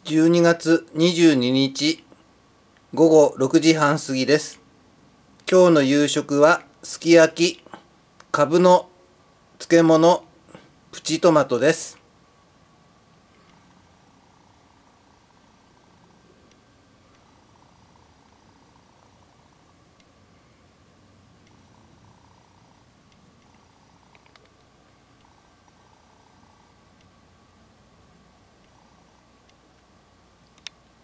12月22日午後6時半過ぎです。今日の夕食はすき焼き、かぶの漬物、プチトマトです。